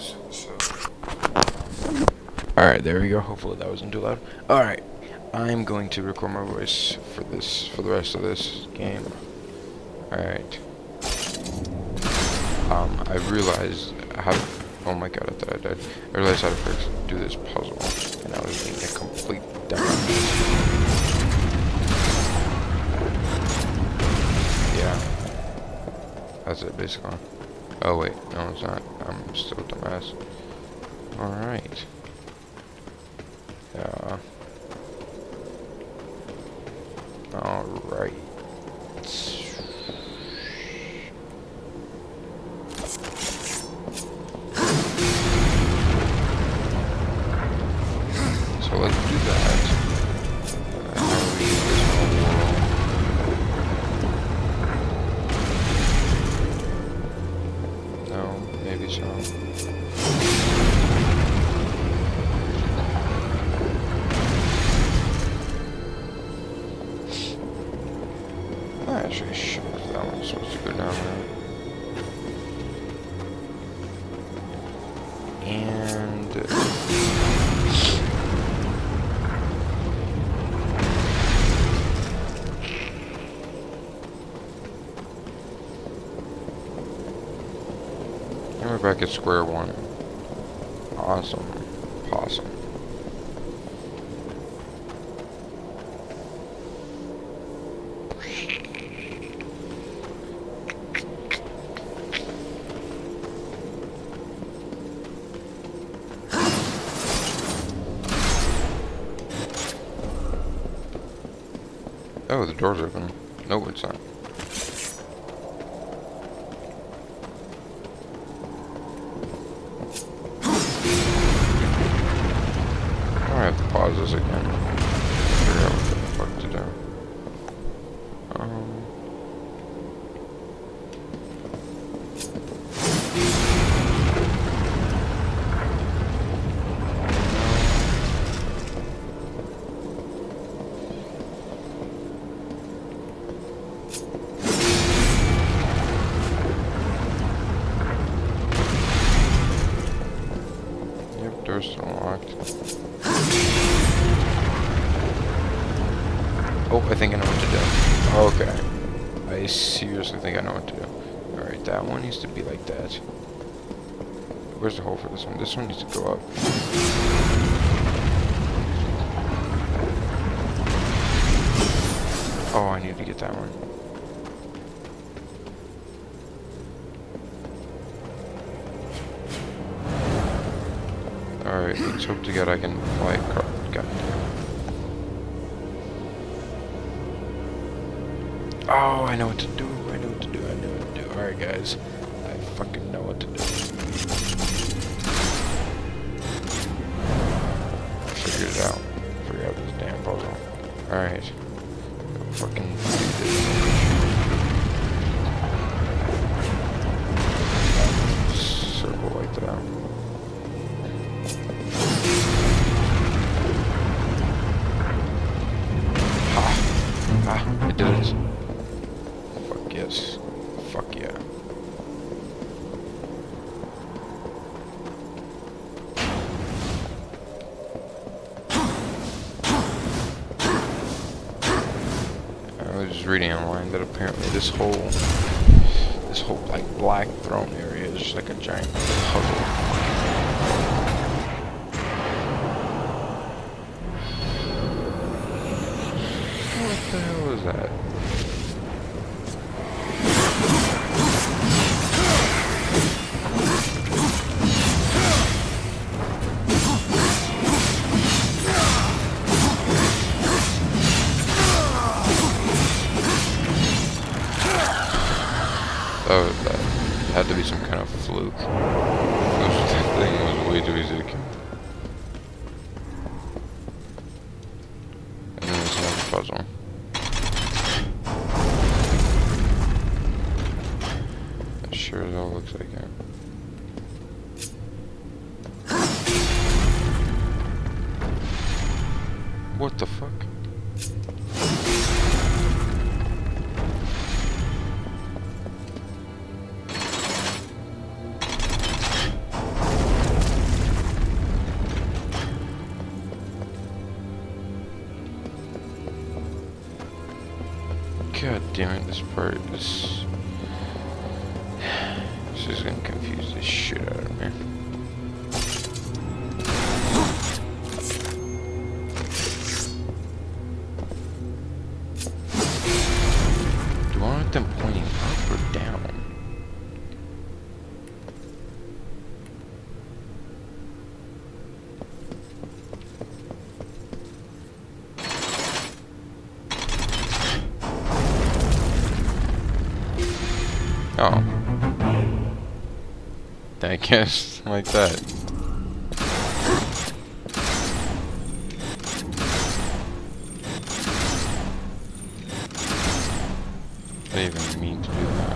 guys. So, alright, there we go. Hopefully that wasn't too loud. Alright, I'm going to record my voice for the rest of this game. Alright. I realized how. Oh my god, I thought I died. I realized how to first do this puzzle, and I was being a complete dumbass. Yeah. That's it, basically. Oh wait, no it's not. I'm still a dumbass. Alright. Alright. So let's do that. And then we do this whole world. No, maybe so. I'm actually sure that one's supposed to go down there. And we're back at square one. Awesome. Possum. Oh, the door's open. No, it's not. I have to pause this again. Figure out what the fuck to do. Yep, door's still locked. Oh, I think I know what to do. Okay. I seriously think I know what to do. Alright, that one needs to be like that. Where's the hole for this one? This one needs to go up. Oh, I need to get that one. Alright, let's hope to God I can fly a car. God damn. Oh, I know what to do. I know what to do. I know what to do. Alright, guys. I fucking know what to do. I figured it out. Figured out this damn puzzle. Alright. Fucking do this. Circle like that. Ah, I did it. Fuck yes. Fuck yeah. I was just reading online that apparently this whole like black throne area is just like a giant puzzle. What the hell is that? Oh, that had to be some kind of fluke. That thing was way too easy to kill. And then there's another puzzle. That sure as hell looks like it. What the fuck? God damn it, this part is... This is gonna confuse the shit out of me. Do I want them pointing up or down? Oh. I guess like that. I didn't even mean to do that.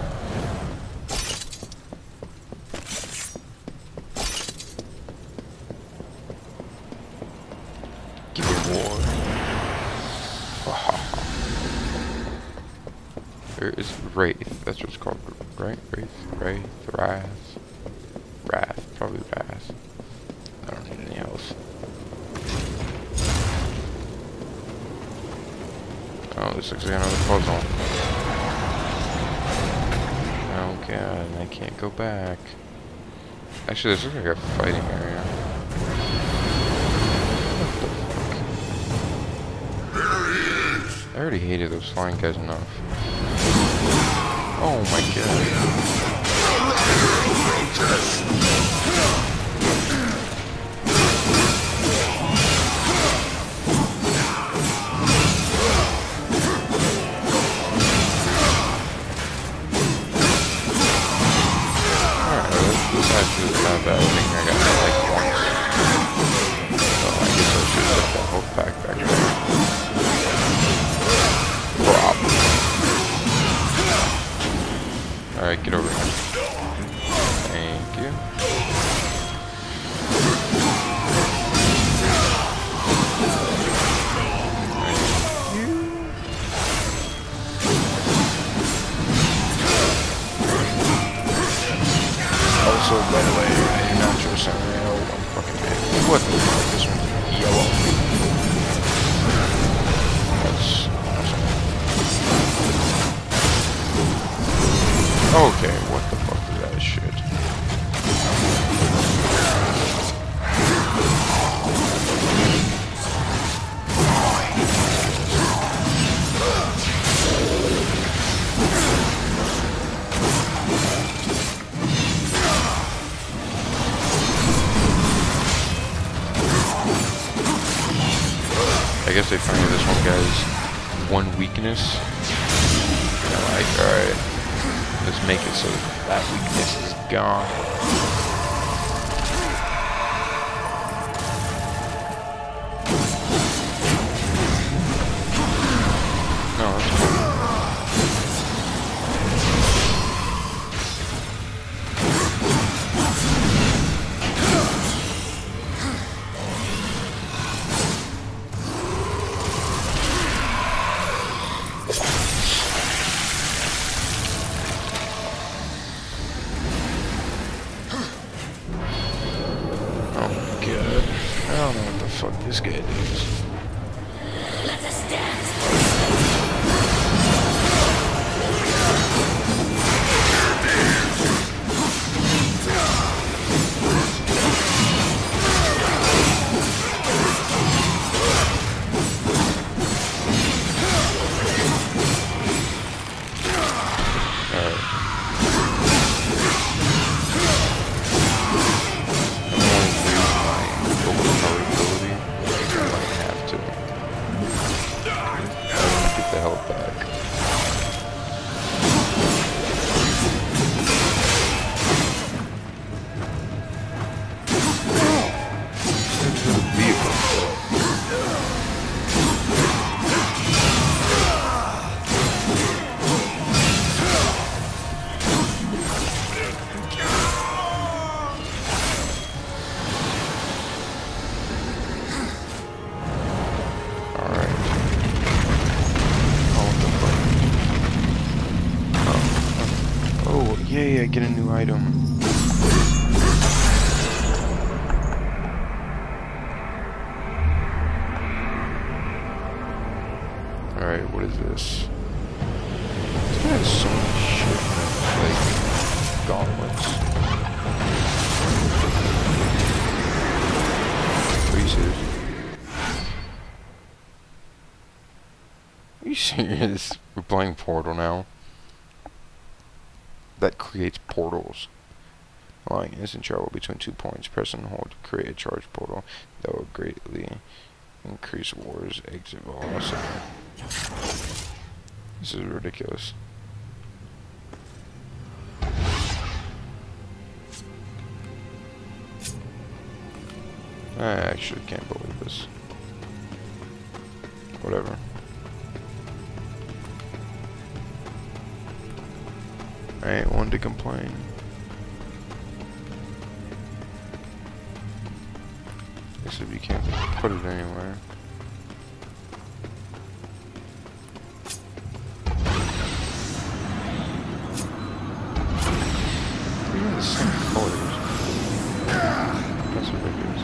Give me war. There is Wraith. That's what it's called, right? Wrath. Probably Wrath. I don't need any health. Oh, this looks like another puzzle. Oh god, I can't go back. Actually, this looks like a fighting area. What the fuck? I already hated those flying guys enough. Oh my god. This actually is not bad. I think I got that like once. So I guess I should have that whole pack back there. Alright, get over here. Thank you. Also, by the way, I do not trust Samurai one fucking man. What the fuck? This one's yellow. That's awesome. Okay, what the fuck is that shit? I guess they find this one guy's one weakness. And they're like, alright, let's make it so that weakness is gone. No, that's cool. I don't know what the fuck this guy does. Let us dance. Yay, I get a new item. Alright, what is this? gauntlets. Are you serious? Are you serious? We're playing Portal now. That creates portals. Allowing instant travel between 2 points. Press and hold to create a charge portal that will greatly increase War's exit velocity. This is ridiculous. I actually can't believe this. Whatever. I ain't one to complain. Guess if you can't put it anywhere. Even the same colors. That's ridiculous.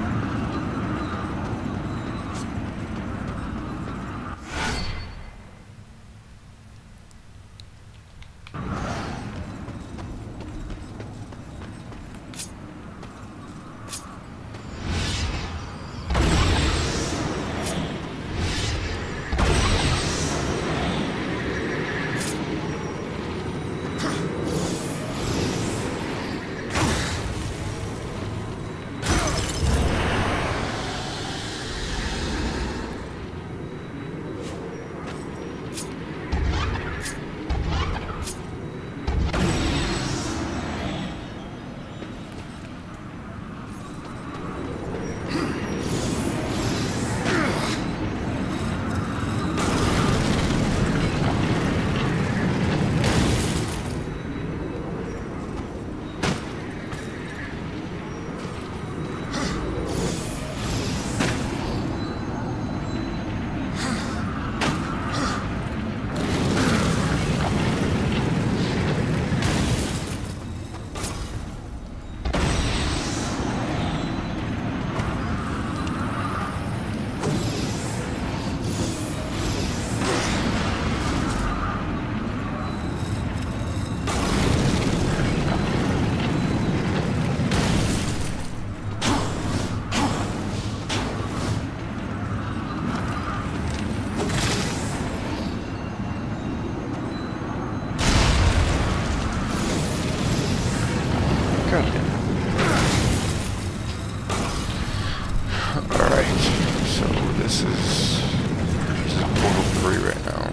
Alright, so this is Portal 3 right now.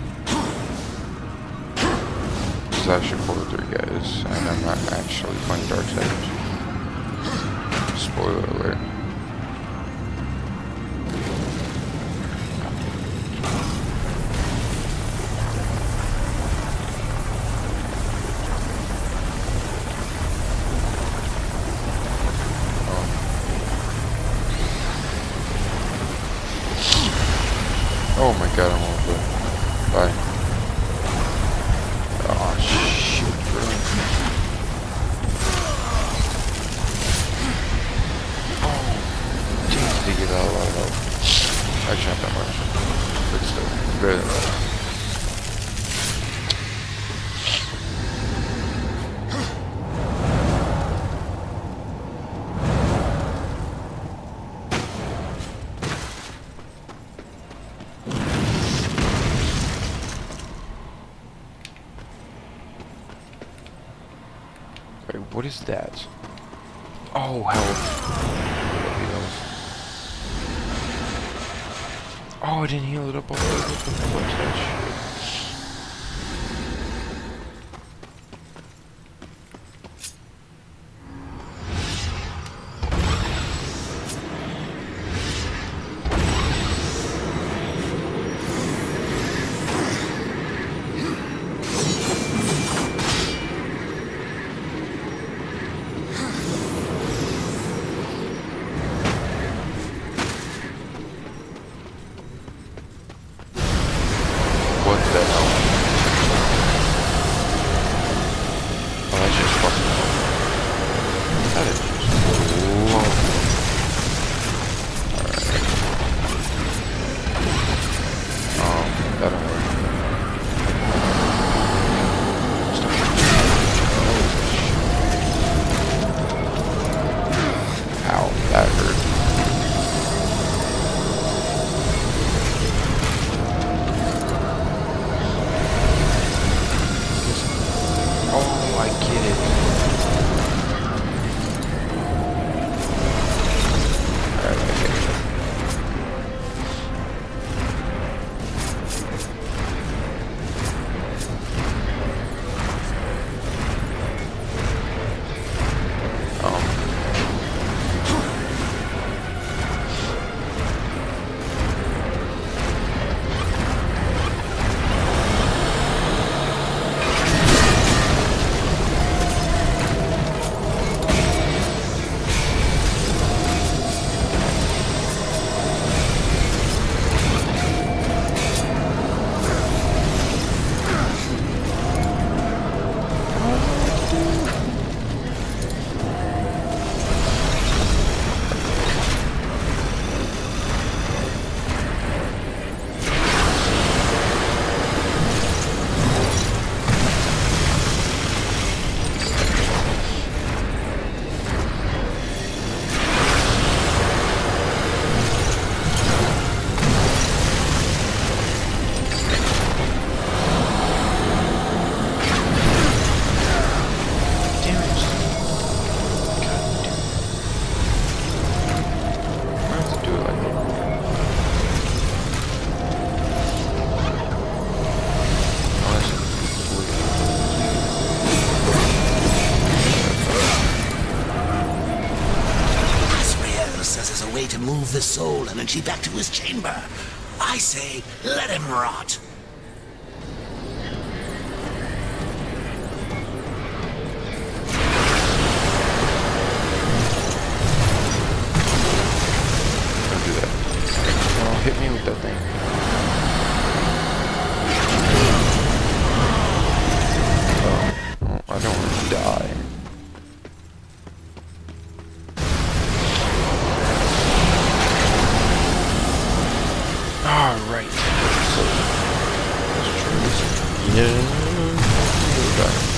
This is actually Portal 3, guys, and I'm not actually playing Darksiders. Spoiler alert. Oh my god, I'm all good. Bye. Oh shit, bro. Oh, jeez, to get out of that. Actually, not that much. But still, better than that. Wait, what is that? Oh, health. Oh, I didn't heal it up all the way. What the fuck's that shit? to move the soul energy back to his chamber. I say, let him rot. Don't do that. Oh, hit me with that thing. Oh, I don't want to die. Alright. So, let's try this again.